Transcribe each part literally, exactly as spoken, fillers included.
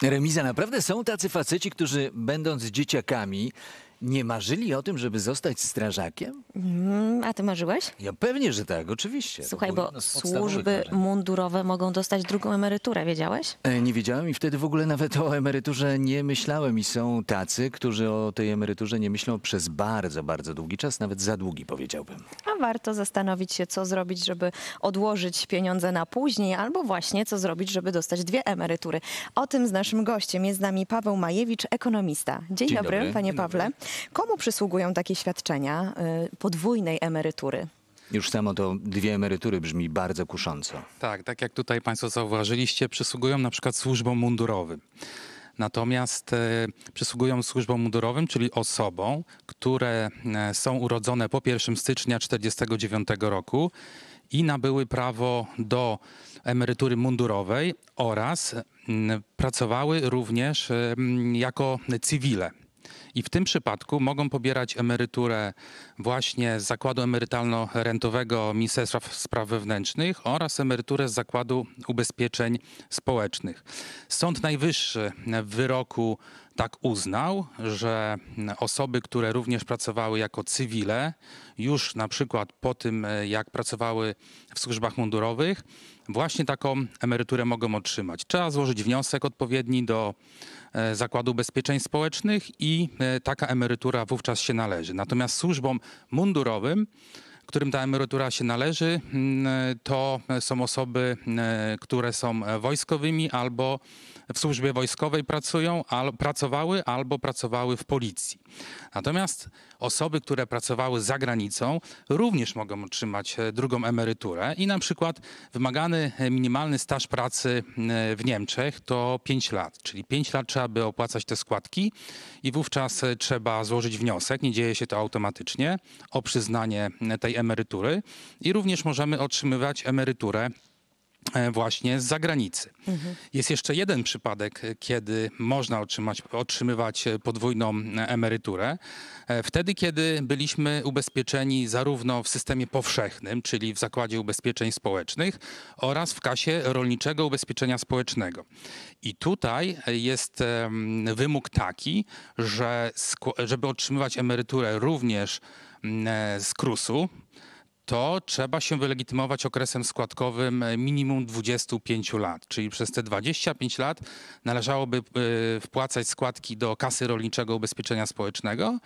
Remiza, naprawdę są tacy faceci, którzy będąc dzieciakami nie marzyli o tym, żeby zostać strażakiem? Mm, a ty marzyłeś? Ja pewnie, że tak, oczywiście. To Słuchaj, było bo jedno z podstawowych służby marzeń. mundurowe mogą dostać drugą emeryturę, wiedziałeś? E, Nie wiedziałem i wtedy w ogóle nawet o emeryturze nie myślałem i są tacy, którzy o tej emeryturze nie myślą przez bardzo, bardzo długi czas, nawet za długi powiedziałbym. A warto zastanowić się, co zrobić, żeby odłożyć pieniądze na później, albo właśnie co zrobić, żeby dostać dwie emerytury. O tym z naszym gościem jest z nami Paweł Majewicz, ekonomista. Dzień, Dzień dobry, dobry. panie Dzień Pawle. dobry. Komu przysługują takie świadczenia y, podwójnej emerytury? Już samo to dwie emerytury brzmi bardzo kusząco. Tak, tak jak tutaj Państwo zauważyliście, przysługują na przykład służbom mundurowym. Natomiast e, przysługują służbom mundurowym, czyli osobom, które e, są urodzone po pierwszego stycznia tysiąc dziewięćset czterdziestego dziewiątego roku i nabyły prawo do emerytury mundurowej oraz m, pracowały również e, m, jako cywile. I w tym przypadku mogą pobierać emeryturę właśnie z Zakładu Emerytalno-Rentowego Ministerstwa Spraw Wewnętrznych oraz emeryturę z Zakładu Ubezpieczeń Społecznych. Sąd Najwyższy w wyroku tak uznał, że osoby, które również pracowały jako cywile, już na przykład po tym, jak pracowały w służbach mundurowych, właśnie taką emeryturę mogą otrzymać. Trzeba złożyć wniosek odpowiedni do Zakładu Ubezpieczeń Społecznych i taka emerytura wówczas się należy. Natomiast służbom mundurowym, którym ta emerytura się należy, to są osoby, które są wojskowymi albo w służbie wojskowej pracują, al, pracowały albo pracowały w policji. Natomiast osoby, które pracowały za granicą, również mogą otrzymać drugą emeryturę i na przykład wymagany minimalny staż pracy w Niemczech to pięć lat, czyli pięć lat trzeba by opłacać te składki i wówczas trzeba złożyć wniosek, nie dzieje się to automatycznie, o przyznanie tej emerytury i również możemy otrzymywać emeryturę właśnie z zagranicy. Mhm. Jest jeszcze jeden przypadek, kiedy można otrzymać, otrzymywać podwójną emeryturę. Wtedy, kiedy byliśmy ubezpieczeni zarówno w systemie powszechnym, czyli w Zakładzie Ubezpieczeń Społecznych oraz w Kasie Rolniczego Ubezpieczenia Społecznego. I tutaj jest wymóg taki, że żeby otrzymywać emeryturę również z KRUS-u, to trzeba się wylegitymować okresem składkowym minimum dwudziestu pięciu lat. Czyli przez te dwadzieścia pięć lat należałoby wpłacać składki do Kasy Rolniczego Ubezpieczenia Społecznego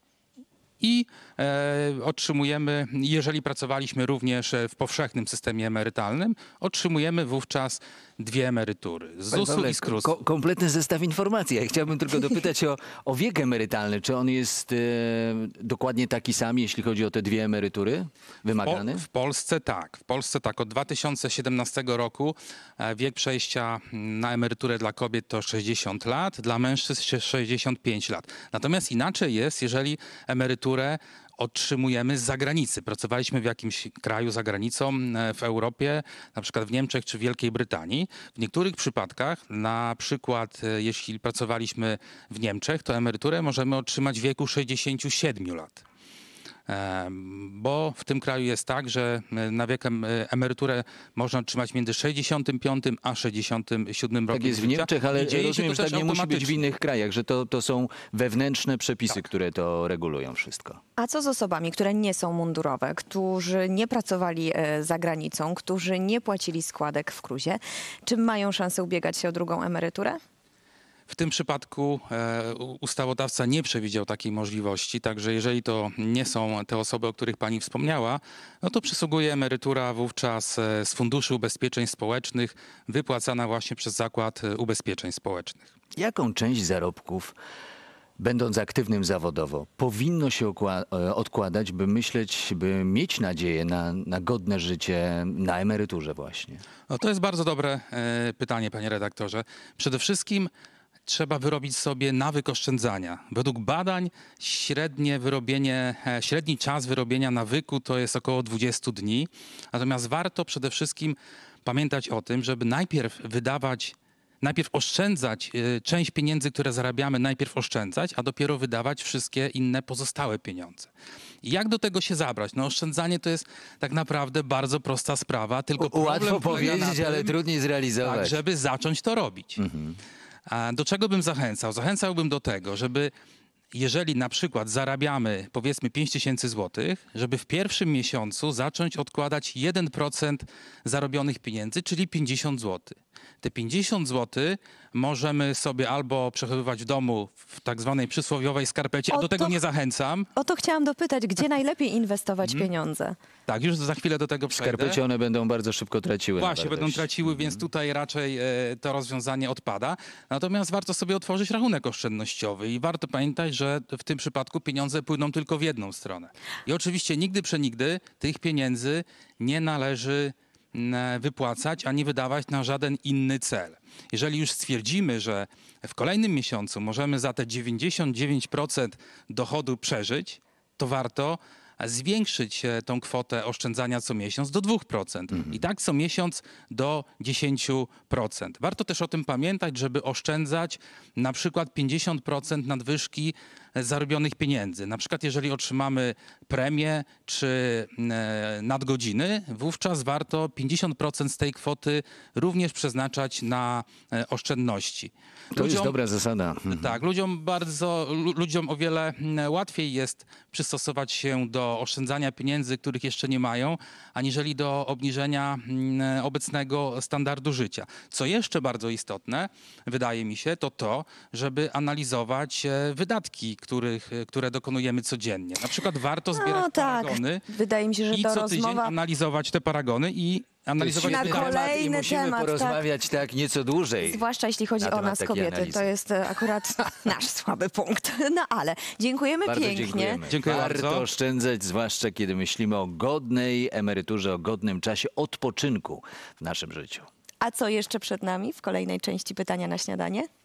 i e, otrzymujemy, jeżeli pracowaliśmy również w powszechnym systemie emerytalnym, otrzymujemy wówczas dwie emerytury z zusu i z KRUS-u. Ko kompletny zestaw informacji. Ja chciałbym tylko dopytać o, o wiek emerytalny. Czy on jest e, dokładnie taki sam, jeśli chodzi o te dwie emerytury wymagane? W, w Polsce tak. W Polsce tak. Od dwa tysiące siedemnastego roku wiek przejścia na emeryturę dla kobiet to sześćdziesiąt lat, dla mężczyzn sześćdziesiąt pięć lat. Natomiast inaczej jest, jeżeli emeryturę otrzymujemy z zagranicy. Pracowaliśmy w jakimś kraju za granicą, w Europie, na przykład w Niemczech czy w Wielkiej Brytanii. W niektórych przypadkach, na przykład jeśli pracowaliśmy w Niemczech, to emeryturę możemy otrzymać w wieku sześćdziesięciu siedmiu lat. Bo w tym kraju jest tak, że na wiek emeryturę można otrzymać między sześćdziesiątym piątym a sześćdziesiątym siódmym rokiem Tak jest w życia. Niemczech, ale dzieje rozumiem, się to że tak też nie musi być w automatycznie. innych krajach, że to, to są wewnętrzne przepisy, Tak. które to regulują wszystko. A co z osobami, które nie są mundurowe, którzy nie pracowali e, za granicą, którzy nie płacili składek w KRUS-ie? Czy mają szansę ubiegać się o drugą emeryturę? W tym przypadku e, ustawodawca nie przewidział takiej możliwości, także jeżeli to nie są te osoby, o których pani wspomniała, no to przysługuje emerytura wówczas e, z Funduszu Ubezpieczeń Społecznych wypłacana właśnie przez Zakład Ubezpieczeń Społecznych. Jaką część zarobków, będąc aktywnym zawodowo, powinno się odkładać, by myśleć, by mieć nadzieję na, na godne życie na emeryturze właśnie? No to jest bardzo dobre e, pytanie, panie redaktorze. Przede wszystkim trzeba wyrobić sobie nawyk oszczędzania. Według badań średnie wyrobienie, średni czas wyrobienia nawyku to jest około dwudziestu dni. Natomiast warto przede wszystkim pamiętać o tym, żeby najpierw wydawać, najpierw oszczędzać część pieniędzy, które zarabiamy, najpierw oszczędzać, a dopiero wydawać wszystkie inne pozostałe pieniądze. I jak do tego się zabrać? No oszczędzanie to jest tak naprawdę bardzo prosta sprawa, tylko problem Łatwo polega na powiedzieć, tym, ale trudniej zrealizować. tak, żeby zacząć to robić. Mhm. A do czego bym zachęcał? Zachęcałbym do tego, żeby jeżeli na przykład zarabiamy powiedzmy pięć tysięcy złotych, żeby w pierwszym miesiącu zacząć odkładać jeden procent zarobionych pieniędzy, czyli pięćdziesiąt złotych. Te pięćdziesiąt złotych możemy sobie albo przechowywać w domu w tak zwanej przysłowiowej skarpecie, a O do tego to- nie zachęcam. O to chciałam dopytać, gdzie najlepiej inwestować Mhm. pieniądze? Tak, już za chwilę do tego W przejdę. skarpecie one będą bardzo szybko traciły na Właśnie, będą wartości. traciły, więc tutaj raczej e, to rozwiązanie odpada. Natomiast warto sobie otworzyć rachunek oszczędnościowy i warto pamiętać, że w tym przypadku pieniądze płyną tylko w jedną stronę. I oczywiście nigdy przenigdy tych pieniędzy nie należy mm, wypłacać, ani wydawać na żaden inny cel. Jeżeli już stwierdzimy, że w kolejnym miesiącu możemy za te dziewięćdziesiąt dziewięć procent dochodu przeżyć, to warto zwiększyć e, tą kwotę oszczędzania co miesiąc do dwóch procent i tak co miesiąc do dziesięciu procent. Warto też o tym pamiętać, żeby oszczędzać na przykład pięćdziesiąt procent nadwyżki e, zarobionych pieniędzy. Na przykład jeżeli otrzymamy premię czy e, nadgodziny, wówczas warto pięćdziesiąt procent z tej kwoty również przeznaczać na e, oszczędności. To jest Ludziom- dobra zasada. Mhm. tak, ludziom bardzo, lu- ludziom o wiele mm, łatwiej jest przystosować się do oszczędzania pieniędzy, których jeszcze nie mają, aniżeli do obniżenia mm, obecnego standardu życia. Co jeszcze bardzo istotne, wydaje mi się, to to, żeby analizować e, wydatki, których, e, które dokonujemy codziennie. Na przykład warto zbierać No tak, paragony wydaje mi się, że i to co tydzień rozmowa analizować te paragony i analizować Na wydatki. kolejny i musimy temat, tak. porozmawiać tak, nieco dłużej. Zwłaszcza jeśli chodzi na o temat nas, takiej kobiety. analizy. To jest e, akurat nasz słaby punkt. No ale dziękujemy Bardzo pięknie. dziękujemy. Dziękuję Warto bardzo. oszczędzać, zwłaszcza kiedy myślimy o godnej emeryturze, o godnym czasie odpoczynku w naszym życiu. A co jeszcze przed nami w kolejnej części Pytania na śniadanie?